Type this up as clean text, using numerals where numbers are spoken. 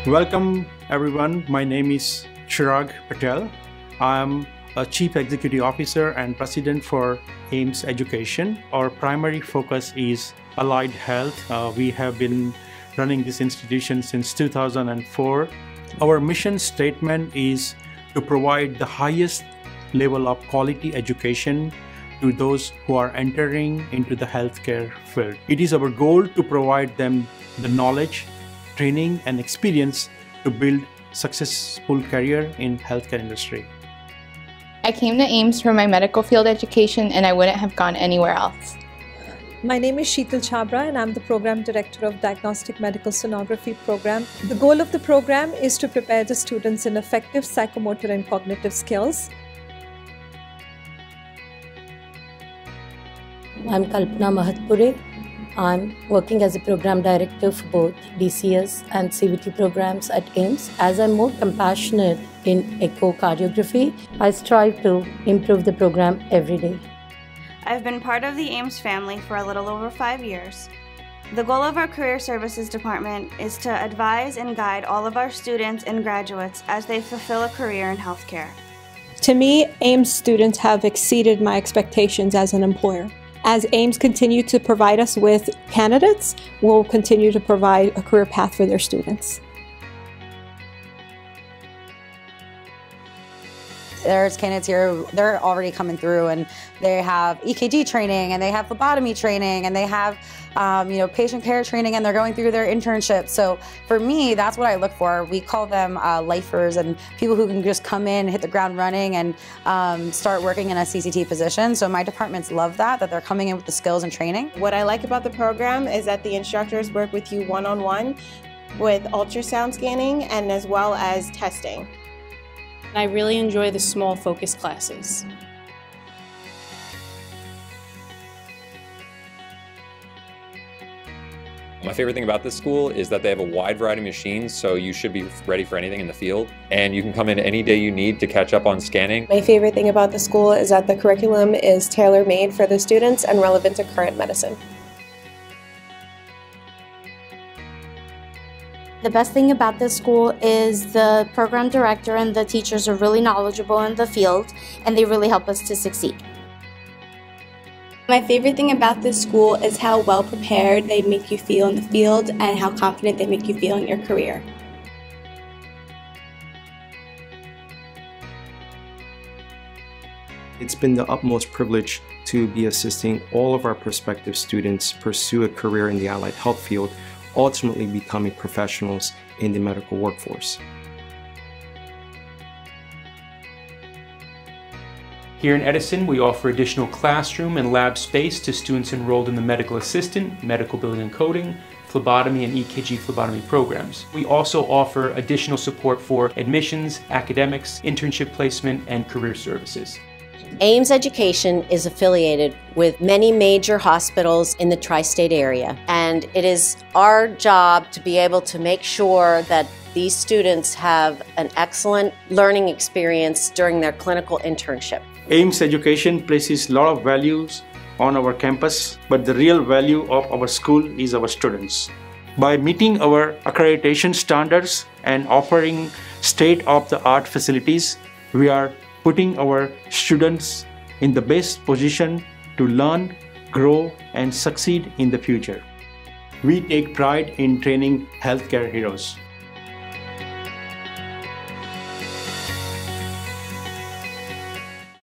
Welcome everyone. My name is Chirag Patel. I'm a Chief Executive Officer and President for AINS Education. Our primary focus is allied health. We have been running this institution since 2004. Our mission statement is to provide the highest level of quality education to those who are entering into the healthcare field. It is our goal to provide them the knowledge, training and experience to build successful career in healthcare industry. I came to AINS for my medical field education and I wouldn't have gone anywhere else. My name is Sheetal Chhabra and I'm the Program Director of Diagnostic Medical Sonography program. The goal of the program is to prepare the students in effective psychomotor and cognitive skills. I'm Kalpana Mahatpure. I'm working as a program director for both DCS and CVT programs at AINS. As I'm more compassionate in echocardiography, I strive to improve the program every day. I've been part of the AINS family for a little over 5 years. The goal of our Career Services Department is to advise and guide all of our students and graduates as they fulfill a career in healthcare. To me, AINS students have exceeded my expectations as an employer. As AINS continue to provide us with candidates, we'll continue to provide a career path for their students. There's candidates here, they're already coming through and they have EKG training and they have phlebotomy training and they have patient care training and they're going through their internship. So for me, that's what I look for. We call them lifers and people who can just come in, hit the ground running and start working in a CCT position. So my departments love that they're coming in with the skills and training. What I like about the program is that the instructors work with you one-on-one with ultrasound scanning and as well as testing. I really enjoy the small focus classes. My favorite thing about this school is that they have a wide variety of machines, so you should be ready for anything in the field. And you can come in any day you need to catch up on scanning. My favorite thing about the school is that the curriculum is tailor-made for the students and relevant to current medicine. The best thing about this school is the program director and the teachers are really knowledgeable in the field and they really help us to succeed. My favorite thing about this school is how well prepared they make you feel in the field and how confident they make you feel in your career. It's been the utmost privilege to be assisting all of our prospective students pursue a career in the allied health field, ultimately becoming professionals in the medical workforce. Here in Edison, we offer additional classroom and lab space to students enrolled in the medical assistant, medical billing and coding, phlebotomy and EKG phlebotomy programs. We also offer additional support for admissions, academics, internship placement, and career services. AINS Education is affiliated with many major hospitals in the tri-state area, and it is our job to be able to make sure that these students have an excellent learning experience during their clinical internship. AINS Education places a lot of values on our campus, but the real value of our school is our students. By meeting our accreditation standards and offering state-of-the-art facilities, we are putting our students in the best position to learn, grow, and succeed in the future. We take pride in training healthcare heroes.